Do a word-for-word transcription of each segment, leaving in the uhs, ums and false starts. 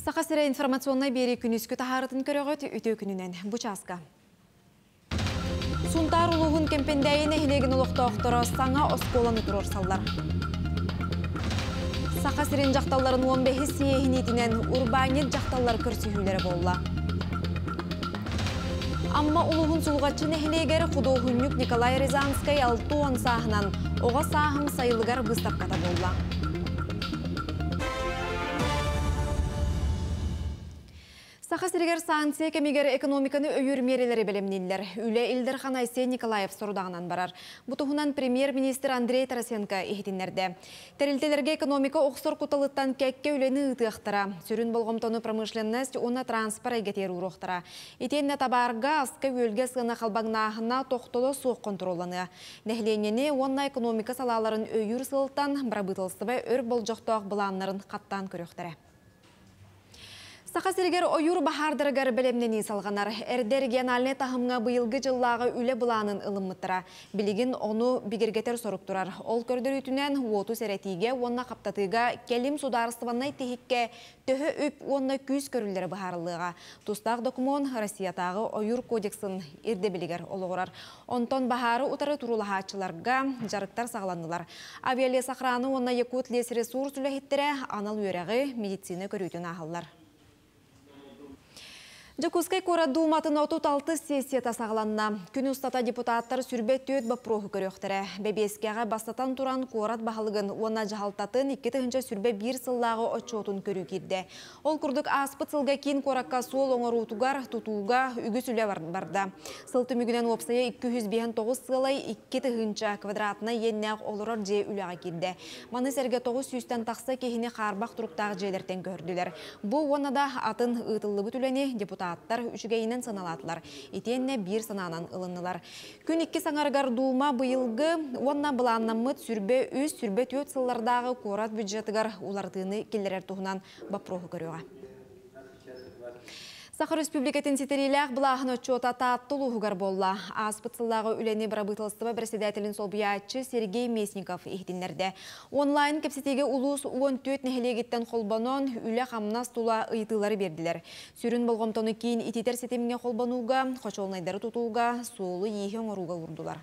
Сақасыра информационной бері күніскі тахарытын көріғыт өте күнінен бұчасқа. Сунтар улуғын кемпендейіне хилеген ұлықта оқтыры саңа осколаны тұрыр салдар. Сақасырын жақталарын он бес сейхінетінен урбанет жақталар көрсүйілері болла. Амма улуғын сұлғатшы нехилегері құдоғыннюк Николай Рязанскай алты он сағынан оға сағым сайылығар бұстапқата болла. Сақасыргер санкция кемегер экономиканы өйір мерелері білімнелер. Үлі Илдер Ханайсе Николаев сұрудағынан барар. Бұтығынан премьер-министр Андрей Тарасенко ехетінлерді. Тәрілтелерге экономика оқсыр құталыттан кәкке үлені ұтықтыра. Сүрін болғымтоны промышленность оны транспар әгетер ұрықтыра. Етенне табарға асқа өлге сығына қалбағнағына тоқтылы соқ контроланы. Нәхленені онна экономика салаларын өйір сылттан бірабытылсыбы өр бол жоқтуақ бұланларын қаттан көріқтірі. Сақасыргер ойыр бахардырыгар білемнені салғанар. Әрдер региональны тахымға бұйылғы жыллағы үлі бұланын ылыммыттыра. Білігін оны бігергетер соруктурар. Ол көрдір үтінен уоту сәрәтіге, онна қаптатыға, келім сударыстываннай тегікке төхі үп онна күз көрілдері бұхарылыға. Тустақ документ Россиятағы ойыр кодексын ирде білігер олығырар. Онтон бахары ұтары турулахатчыларға жарықтар сағланылар. Авиале сақраны онна якут лес ресурс үләхеттері анал үйерағы медицина көрітін ағылар. Жакускай кора думатын отыз алты сессия тасағыланна. Күн ұстата депутаттар сүрбет төт бапрохы көріқтірі. Бәбескеға бастатан туран корат бағалығын оны жағалтатын екі түхінші сүрбе бір сыллағы отчотын көрі керді. Ол күрдік аспыт сылға кейін коракка сол оңыр ұтуғар тұтуға үгі сүлі барды. Сылты мүгінен опсая екі жүз тоғыз сылай екі түхінші квадратына еннәқ олырар же үліға керді. Маны сәрге тоғыз жүзден тақса кехіне қарбақ тұрықтағы жерлерден көрділер. Бұл онада атын ұтылы бүтілені депутат аттар үшігейінен саналатылар. Етенне бір сананан ылынылар. Күн екі саңарғар дума бұйылғы, онна бұланнамыт сүрбе үз сүрбе төт сыллардағы корат бюджетігар улардığını келлерер туғынан бапрохы көріға. Сақыр Республикатын сетерилях бұлағын отчота таттылу ғығар болла. Аспытсыллағы үлені бірабытылыстыва председателін солбиятчы Сергей Месников ехтінлерді. Онлайн кепсетеге улус он төрт нәхелегеттен қолбанон үлі қамнас тула ұйтылары берділер. Сүрін болғымтоны кейін итетер сетеміне қолбануға, қочолнайдары тұтуға, солы ехен оруға ұрдылар.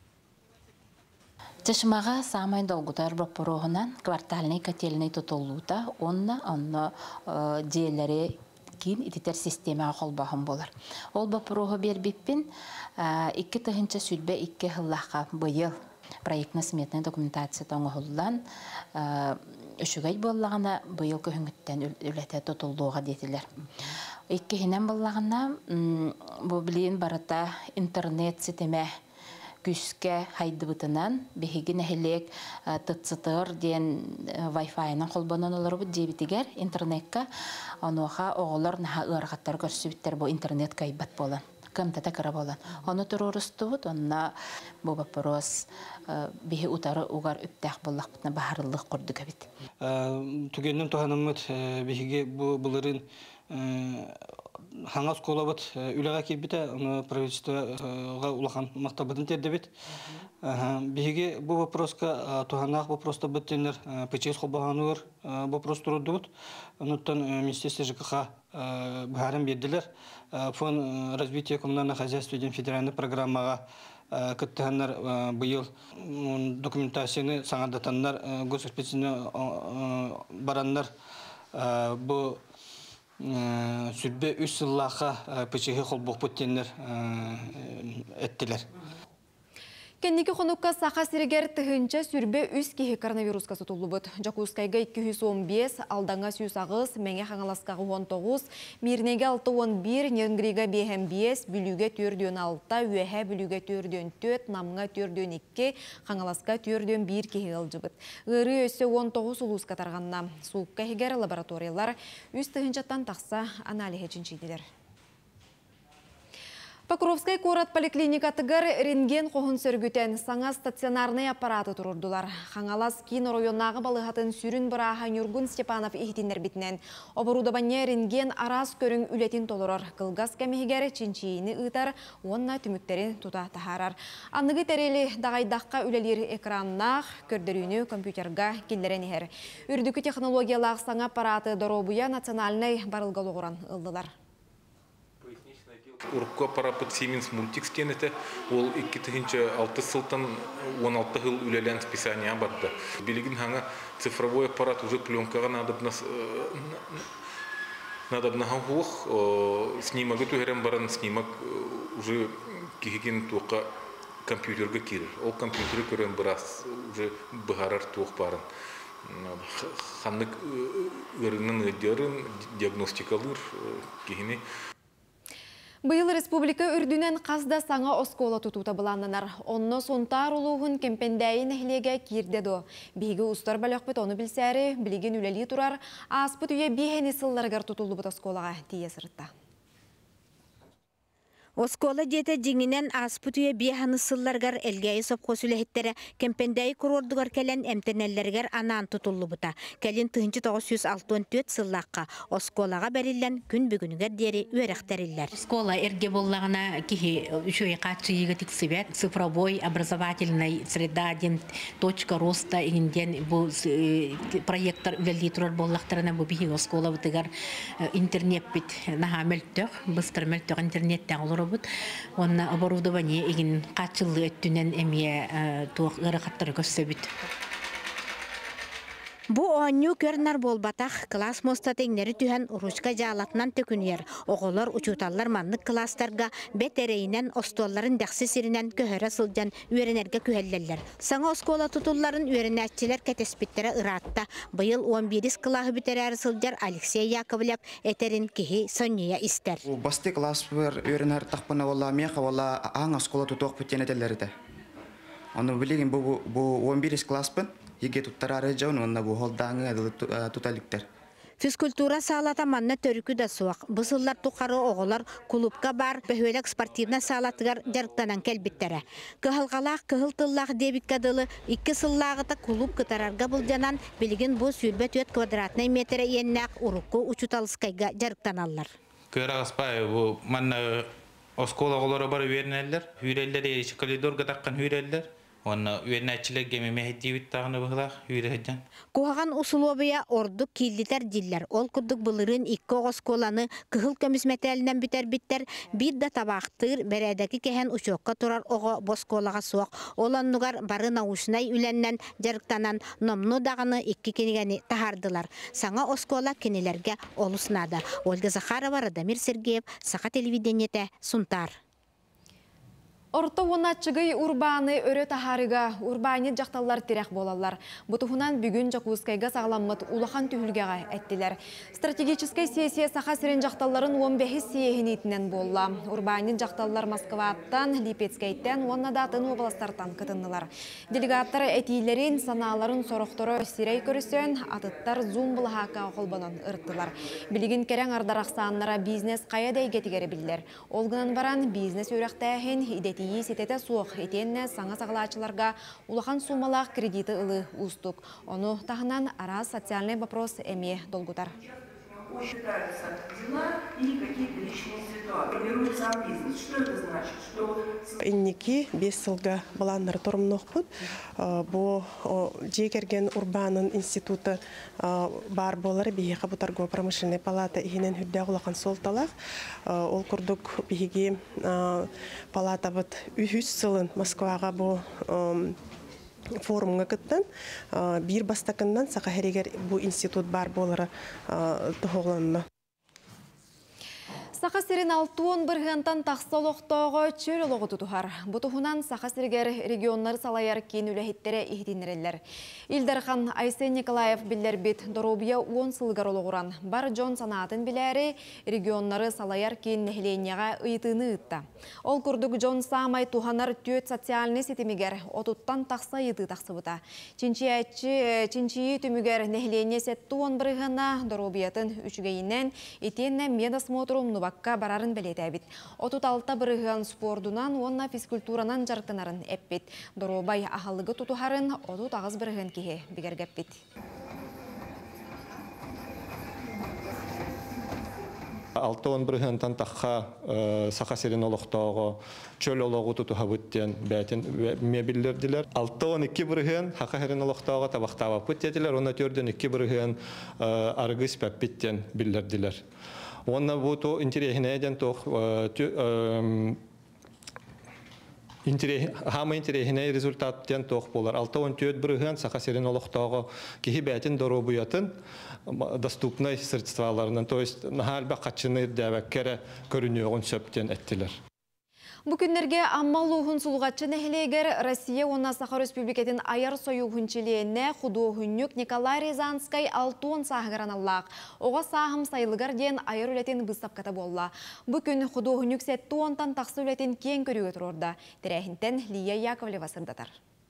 Чешмаға самайн долгутар бұраппырығынан квартальный котельный тұтылуыта, онна, онна диелері кейін итетер системаға қолбағын болар. Ол бапырығы бербеппен екі тұхынша сүлбе екі ғыллаққа бұйыл проектны сметный документация тоңы ғылдан үшігай болағына бұйыл көхінгіттен үләті тұтылуға детілер. Екі хинен болағына бұл білейін барата интернет сетеме күске хайды бұтынан бігін әхелек тұтсытыр ден Wi-Fi-нан қолбанан олар бұд дебетігер интернетка онуға оғылар наға ұрғаттар көрсібіттер бұл интернет кайбат болан. Кымтата кіра болан. Оны тұр ұрысты бұд, онына бұл бапырос бігі ұтары ұғар үптәқ болақ бұтына бағарылық құрды көбет. Түгеннен тұғанымыд бігіге бұлырын Хаңас колабыт үліға кебіті, правительствоға улахан мақтабытын тердебет. Беге бұл вопроска, туғанақ вопроста бұттенлер печез қолбағанығыр вопрос тұрды бұд. Оныттан Министерство ЖКХ бұхарын берділер. Фонд развития коммунального хозяйства ден федеральный программаға күттіғанлар бұйыл документацияны саңардатанлар, госэкспертизіне баранлар бұл сүрбе үш сыллаға пөчеге қолбоқ бұттенлер әттілер. Кеннеки қонуққа сақа сірігер түхінші сүрбе үз кейі коронавирусқа сұтылы бұд. Жакускайға екі жүз он бес, алдаңа сүйіс ағыз, мәңе қаңаласқағы он тоғыз, мирнеге алты он бір, ненгриға бейхен бес, бүліге төрден алты, өйе бүліге төрден төрт, намыңа төрден екі, қаңаласқа төрден бір кейі ғылжы бұд. Ғыры өсі он тоғыз ұлыс қатарғанна. Суыққа егер лабораториялар үз түхіншаттан тақса аналиге чинчейділер. Покровскай корат поликлиникатыгар рентген қоғын сөргүтен саңа стационарный аппараты тұрырдылар. Хаңалас кейін районнағы балығатын сүрін бұраға Нюргун Степанов ихтинер бітінен. Оборудование рентген арас көрің үлетін толырыр. Кылгас кәмегер чинчиini ұйтар, онна түміктерін тута тахарар. Анығы тәрелі дағайдаққа үлелер экраннақ, көрдіріні компьютерға келдерен ехер. Үрдікі технологиялақ саңа аппараты доробуя национальный барылғалығыран ылдылар. Урукка парапыт Siemens Multics кенеті, ол эки миң алты сылтан он алты жыл үлелен списания барды. Билигин хаңа цифровой аппарат уже пленкаға надобна хаух, снимагы түгерен баран снимак уже кихеген туаққа компьютерға керір. Ол компьютері көрен біраз уже бұғарар туақ барын. Ханнык өрінің өдерін диагностикалыр кихіне. Быйыл республика үрдүнен қазда саңа оскола тутута бұланынар. Онны сонтар улуғын кемпендәйін әхлеге кирдеду. Бигі ұстар балықпыт оны білсәрі, білеген үлелі тұрар, аспыт үйе бейхені сылларғар тұтулы бұт осколаға тие сырытта. Оскола дете жиңинен аспутуя биеханы сылларгар элгейи сопқосулехеттері кемпендәй курордугар келен эмтенеллергер анаан тутуллу бута. Келин тыгынчы тогуз жүз алтын төрт сыллаққа осколаға бәрілен күн бүгінігер дери үйрәқтериллер. Оскола эрге боллағына кихи үшөй қатшыйығы тіксібет, цифровой образовательный среда ден точка роста инден бұл проекттар үлелі тұрар боллақтарына бұл бихи оскола бұтығар интернет бит наға мөлттөк, быстыр мөлттөк интернеттен олар онна оборудование игин качылы өттүнен эмие туак ырахаттар көссөбүт. Бу оонню көрнар болбатах класс мостатеңнери түһен уручка жалатынан төкүнер. Оголор учуталлар маннык класстарга бетерейинен остолларын дәхси сиринен көһөрө сылжан үйренерге күһеллерлер. Саңа оскола тутулларын үйренәчилер кетеспиттері ыратта. Быйыл он бир классы битерәр сылжар Алексей Яковлев этерин кихи Сония истер. Басты класс бер үйренер тахпына валла меха валла аң оскола тутук битенеделерде. Аны билеген бу бу он бир класспын. Еге туттарары жауын, онна бұл холдаңы туталиктер. Физкультура салата манна төрүкү да суак. Бысыллар тухары оголар клубка бар, бөхөлек спортивна салатыгар жарыктанан келбиттере. Кыхылгалак, кыхылтыллак дебит кадылы, икки сыллагыта клуб кытарарга булжанан, билигин бу сүрбе төт квадратный метре еннак урукку учуталыскайга жарыктаналлар. Көрағыспай, бу манна оскола оголары бар үйернелер, үйрелер ерişi коридорга таккан үйрелер. Онна үйернәчилер геме мехетибит тагыны быгылак үйрәҗән. Кугаган усулобия ордук киллитер диллер. Ол кудук былырын икки осколаны кыхыл көмүс металинен битер биттер. Бир да табактыр берәдәки кеһен учокка турар ого босколага суак. Оланнугар бары наушнай үленнән жарыктанан номну дагыны икки кенегени тахардылар. Саңа оскола кенелерге олуснада. Ольга Захарова, Радамир Сергеев, Саха телевидениете, Сунтар. Орто онатчыгый урбаны өрі тахарыга, урбаны жақталар терек болалар. Бұтығынан бүгін Жакускайга сағаламмыт улахан түйілгеға әттілер. Стратегическай сессия саха сирен жақталарын он беш сиехінетінен болла. Урбаны жақталар Москваттан, Липецкайттен, оннадатын областартан кытыннылар. Делегаттар әтейлерін, саналарын сорықтыры сирей көрісен, атыттар зум бұлғақа қолбанан ұрттылар. Білігін керен ардарақсанлара бизнес қаядай кетігері білдер. Олғынан баран бизнес өріқтәйін идеті сетете суық етенне саңа сағылачыларға улахан сумалақ кредиты ылы устук. Оны тағынан ара социальный вопрос әме долгутар. Считаются дела и какие-то личные ситуации. Формирует сам бизнес. Что это значит? Что... Инники бес сылга баланнар тормнохпут. Бу жекерген урбанын институты бар болары бейеқа бу торгово-промышленная палата ихинен хүрдә улахан солталақ. Ол курдук бейеге палата бут үхүс сылын Москваға бу форумга кыттан бир бастакындан сака херегер бу институт бар болары тоголонно. Саха сирин алтуон біргентан тақсалоқтоғы чөл олығы тұтухар. Бұтығынан саха сиргер регионлар салайар кен үләхеттері ихдинерелер. Илдархан Айсен Николаев білдер бет доробия он сылғар олығыран. Бар Джон санатын білері регионлары салайар кен нәхленеға ұйтыны ұтта. Ол күрдік Джон самай туханар төт социальный сетімігер отуттан тақса ұйты тақсы бұта. Чинчиі түмігер нәхлене сетті он біргена доробиятын үшігейінен етенне медосмотрум нубак бакка барарын белетебит. Отут алта бырыгын спордунан, онна физкультуранан жарыктанарын эппит. Доробай ахалыгы тутухарын, отут агыз бырыгын кихе бигергеппит. Алты он биргентан тахха саха серин олохтоого чөл ологу тутуха буттен бәтин мебиллердилер. Алты он икки бирген хака серин олохтоого табактаба буттетилер. Оны төрдөн икки бирген аргыс пәппиттен биллердилер. Онна буту интереснеден тох Хама интересный результаттен тох болар. Алты он төрт бирген саха серин олохтоого кихи бәтин доробуятын доступный средстваларынан, то есть нахалба качыны дәвәккәре көрүнүгөн сөптен әттилер. Бу күннерге аммал уһун сулгачы нәһлегер Россия онна Саха Республикатын аяр сою хүнчилиенне художник Николай Рязанский алтын сахгараналлак. Ога сахым сайылыгар ден аяр үлетен быстапката болла. Бу күн художник сетті онтан тақсы үлетен кен көрүгө турорда. Тирәһинтен Лия Яковлева сырдатар.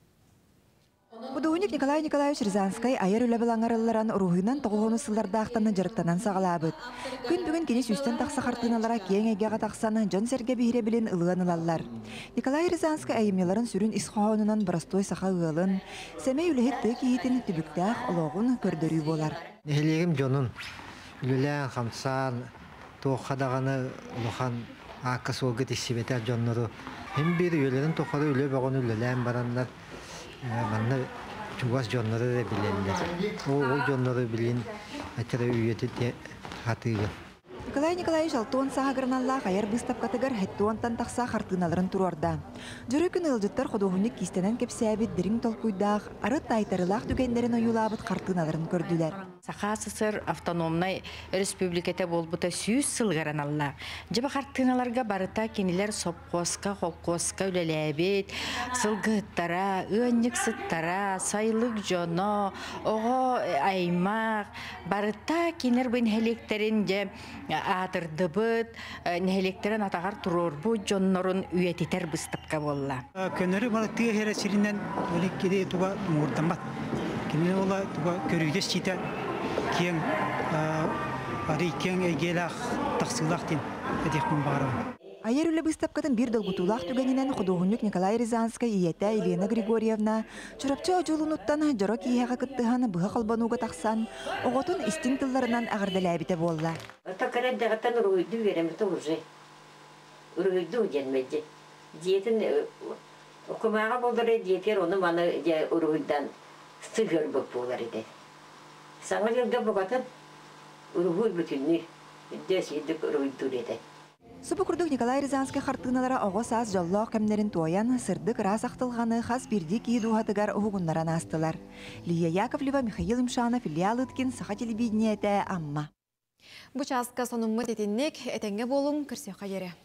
Художник Николай Николаевич Рязанский аяр үле балаңарылларан рухынан тоғылыны сыллардақтаны жарықтанан сағалабыд. Күн бүгін кенес үстен тақса қартыналара кең әгеға тақсаны жон серге бейре білін ылыған ылалар. Николай Рязанский айымеларын сүрін исхоғынынан барастой сақа ылын, сәмей үлеhet тұй кейтін түбіктәқ олоғын көрдірі болар. Нехелегім жонын үлілән қамсан тоқадағаны ұлыған ақыс олғы тексебетер жонныры. Hem bir üyelerin tokadı üle bağını üleleyen baranlar bana çuvas jonları da bilenler. O o jonları bilin atara üyeti hatıyla. Николай Николаевич алтын сағагырналла қайыр бұстап қатығыр әттуантан тақса қартыналарын тұрорда. Жүрі күн ылжыттар қодуғынник кистенен кепсәбет дірің толқуйдақ, арыт айтарылақ дүгендерін ойулабыт қартыналарын көрділер. Сақасысыр автономнай республикете болбыта сүйіз сылғараналла. Жыба қартыналарға барыта кенелер сопқосқа, қолқосқа үлеләбет, сылғыттара, өңнік сыттара, сайлық жоно, оғы аймақ, барыта кенер бен хелектерін же атырдыбыт, нәһелектерін атағар тұрор бұ жоннорын үйететер бұстапқа болла. Көнері бала тыға хересерінен өлік кеде туға мұғырдамат. Кенері ола туға көрүйдес чита кен ары кен әйгелақ тақсылақ ден әдекпін бағарым. Айер үлі бұстапқатын бір долгутулақ түгенінен художник Николай Рязанский иеті Елена Григорьевна чұрапчы ажулынуттан жорок иеға күттіған бұға қалбануға тақсан, оғытын истинктыларынан ағырдылы әбіті болла. Такарат дағаттан ұрғыйды веремді ұжы. Ұрғыйды ұженмеді. Диетін оқымаға болдыры диетер оны маны ұрғыйдан сығыр бұқ болар еді. Саңа елді бұғатын ұрғый бүтінні дөс едік ұрғыйды еді. Субукурдук Николай Рязанский хартыналара оғы саз жоллоқ кәмнерін туаян сырдық рас ақтылғаны қас бірді кейду хатыгар ұғынларан астылар. Лия Яковлева, Михаил Имшанов, Илья Лыткин, Саха телевидениеті Амма. Бұчасқа соныммы детіннек, әтенге болым кірсе қайыры.